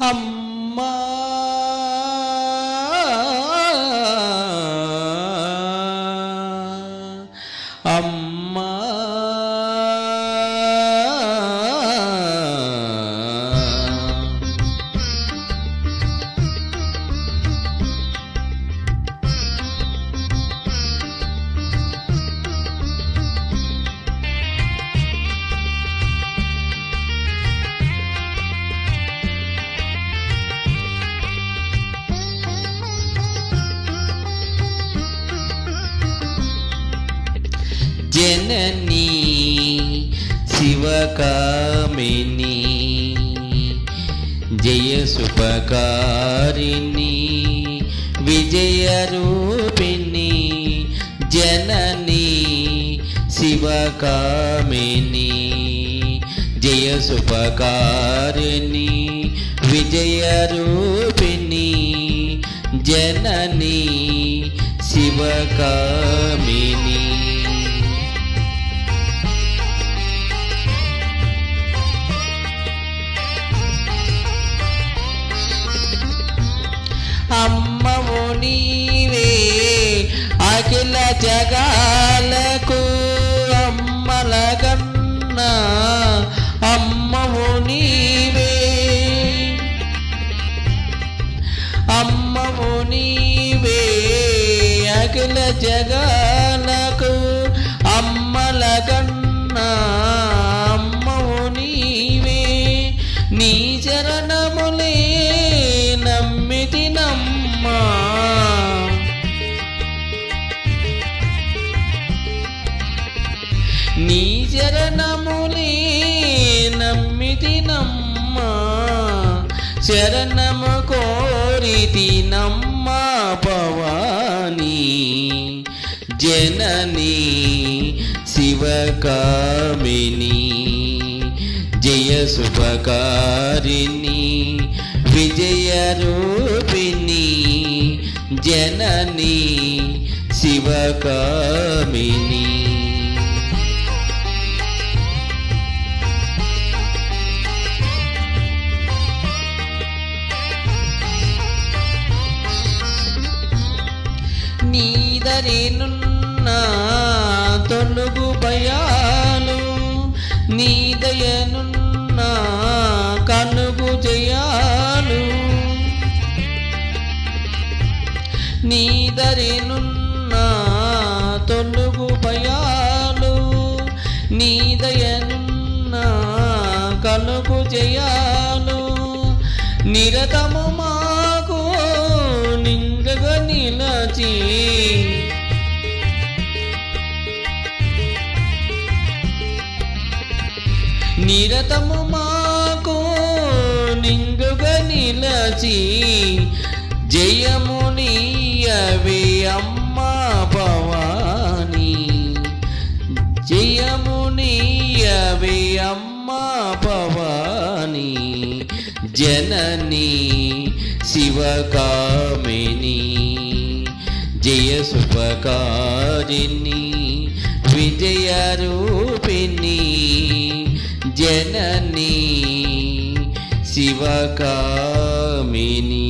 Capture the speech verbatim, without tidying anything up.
అమ్మా అమ్మా జననీ శివకామిని జయసుపకారిణి విజయరూపిణి జననీ శివకామిని జయసుపకారిణి విజయరూపిణి జననీ శివకామిని అమ్మవు నీవే అఖిల జగాలకు అమ్మల కన్నా అమ్మవు నీవే అమ్మవు నీవే అఖిల జగాలకు అమ్మల కన్నా అమ్మవు నీవే నీ చరణములే నమ్మితినమ్మా నీ చరణములే నమ్మితినమ్మా శరణము కోరితినమ్మా భవాని జననీ శివకామిని జయసుపకారిణి విజయరూపిణి జననీ శివకామిని నీదరినున్న తొలుగు భయాలు నీదయనున్న కనుగు జయాలు నీదరినున్న తొలుగు భయాలు నీదయనున్న కనుగు జయాలు నిరతము మాకు నిండగా నిలచి నిరతము మాకు నిండుగా నిలచి జయము నీయవే అమ్మా భవాని జయము నీయవే అమ్మా భవాని జననీ శివకామిని జయసుపకారిణి విజయరూపిణి జననీ శివకామిని